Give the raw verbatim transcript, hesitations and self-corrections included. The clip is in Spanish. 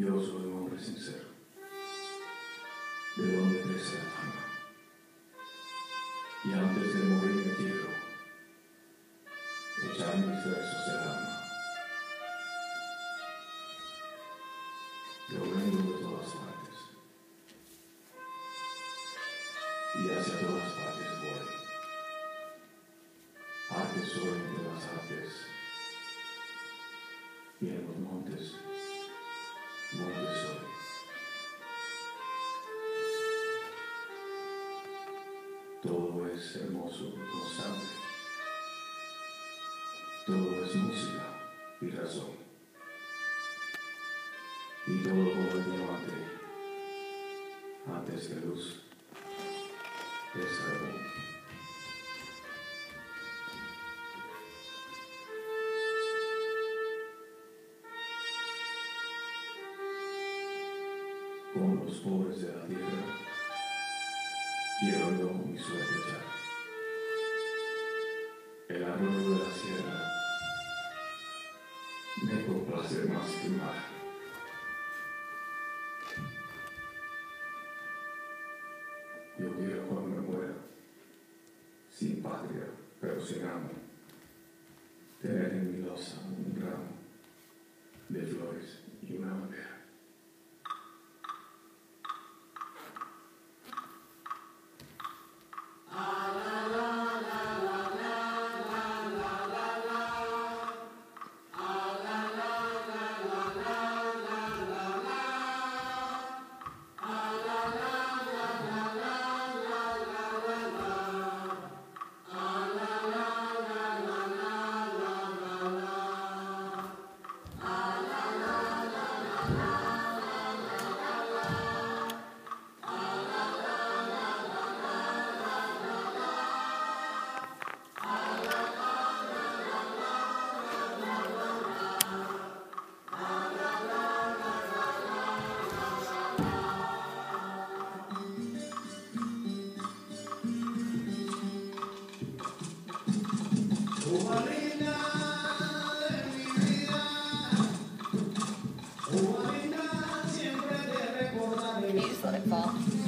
Yo soy un hombre sincero. ¿De dónde crece la fama? Y antes de morir me quiero echar mis versos de alma. Yo vengo de todas partes y hacia todas partes voy. Arte soy de las artes y en los montes, montes soy. Todo es hermoso y constante. Todo es música y razón. Y todo como el diamante, antes que luz, es carbón. Con los pobres de la tierra, quiero yo mi suerte echar. El arroyo de la sierra me complace más que el mar. Yo quiero cuando me muera, sin patria, pero sin amo, tener en mi losa un ramo de flores y una bandera. You just let it fall.